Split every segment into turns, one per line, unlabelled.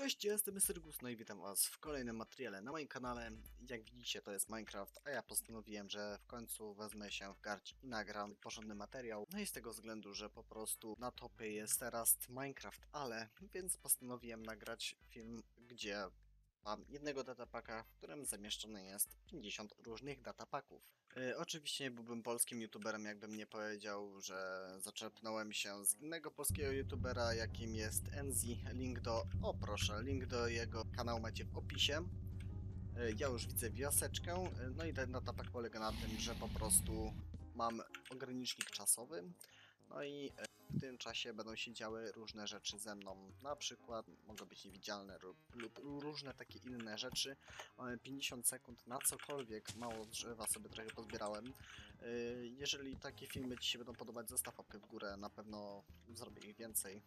Cześć, ja jestem Sergus, no i witam was w kolejnym materiale na moim kanale. Jak widzicie, to jest Minecraft, a ja postanowiłem, że w końcu wezmę się w garść i nagram porządny materiał. No i z tego względu, że po prostu na topie jest teraz Minecraft, więc postanowiłem nagrać film, gdzie mam jednego datapaka, w którym zamieszczone jest 50 różnych datapaków. Oczywiście nie byłbym polskim youtuberem, jakbym nie powiedział, że zaczerpnąłem się z innego polskiego youtubera, jakim jest Enzi. Link do jego kanału macie w opisie. Ja już widzę wioseczkę, no i ten datapak polega na tym, że po prostu mam ogranicznik czasowy, no i w tym czasie będą się działy różne rzeczy ze mną. Na przykład mogą być niewidzialne lub różne takie inne rzeczy. Mamy 50 sekund na cokolwiek. Mało drzewa sobie trochę pozbierałem. Jeżeli takie filmy ci się będą podobać, zostaw łapkę w górę. Na pewno zrobię ich więcej.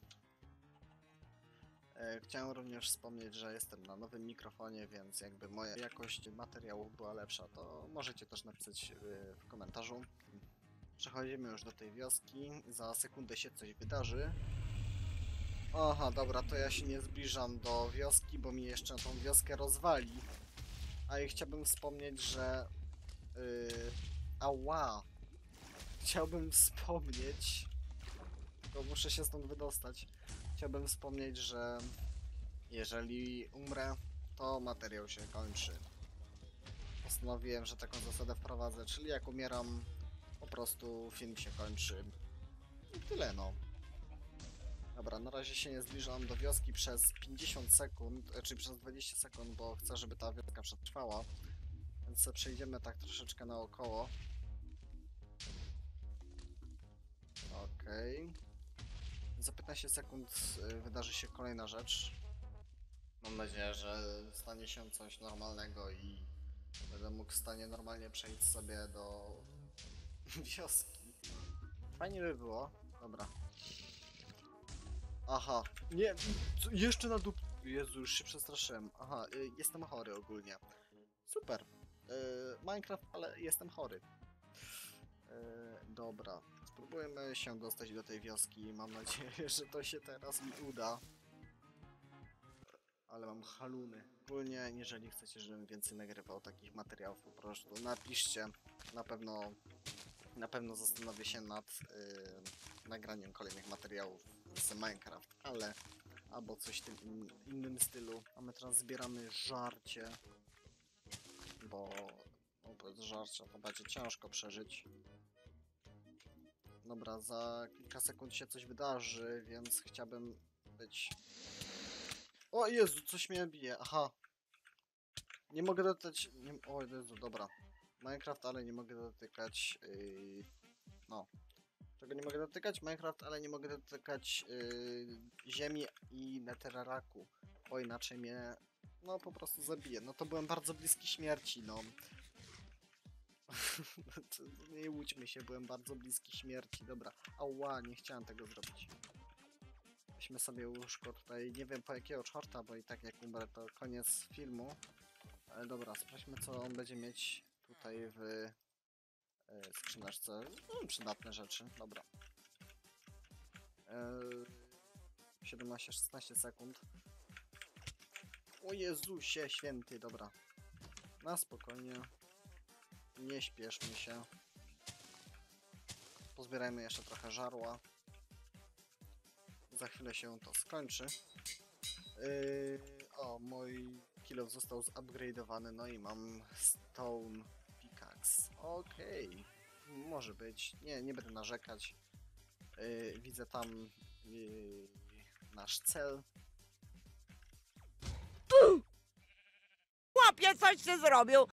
Chciałem również wspomnieć, że jestem na nowym mikrofonie, więc jakby moja jakość materiałów była lepsza, to możecie też napisać w komentarzu. Przechodzimy już do tej wioski, za sekundę się coś wydarzy. Aha, dobra, to ja się nie zbliżam do wioski, bo mi jeszcze tą wioskę rozwali. A i chciałbym wspomnieć, że... Ała! Chciałbym wspomnieć... Tylko muszę się stąd wydostać. Chciałbym wspomnieć, że... Jeżeli umrę, to materiał się kończy. Postanowiłem, że taką zasadę wprowadzę, czyli jak umieram, po prostu film się kończy. I tyle, no. Dobra, na razie się nie zbliżam do wioski przez 50 sekund, czy przez 20 sekund, bo chcę, żeby ta wioska przetrwała. Więc sobie przejdziemy tak troszeczkę naokoło. Okej. Za 15 sekund wydarzy się kolejna rzecz. Mam nadzieję, że stanie się coś normalnego i będę mógł w stanie normalnie przejść sobie do wioski. Fajnie by było. Dobra. Aha, nie, jeszcze na dup... Jezu, już się przestraszyłem. Aha, jestem chory ogólnie. Super. Minecraft, ale jestem chory. Dobra, spróbujemy się dostać do tej wioski. Mam nadzieję, że to się teraz mi uda. Ale mam haluny. Ogólnie, jeżeli chcecie, żebym więcej nagrywał takich materiałów, po prostu napiszcie. Na pewno zastanowię się nad nagraniem kolejnych materiałów z Minecraft, albo coś w tym innym stylu. A my teraz zbieramy żarcie, bo bez żarcia to będzie ciężko przeżyć. Dobra, za kilka sekund się coś wydarzy, więc chciałbym być... O Jezu, coś mnie bije, aha. Nie mogę dotykać... O Jezu, dobra. Minecraft, ale nie mogę dotykać... No. Czego nie mogę dotykać? Minecraft, ale nie mogę dotykać ziemi i netherraku, bo inaczej mnie, no, po prostu zabije. No to byłem bardzo bliski śmierci, no. Nie łudźmy się, byłem bardzo bliski śmierci, dobra. Ała, nie chciałem tego zrobić. Weźmy sobie łóżko tutaj, nie wiem po jakiego czorta, bo i tak jak umrę to koniec filmu. Ale dobra, sprawdźmy co on będzie mieć tutaj w skrzyneczce. Przydatne rzeczy, dobra. 17-16 sekund. O Jezusie święty, dobra. Na spokojnie. Nie śpieszmy się. Pozbierajmy jeszcze trochę żarła. Za chwilę się to skończy. O, mój kill został zupgrade'owany, no i mam stone pickaxe. Okej. Może być. Nie będę narzekać. Widzę tam nasz cel.
Chłopie, coś ty zrobił!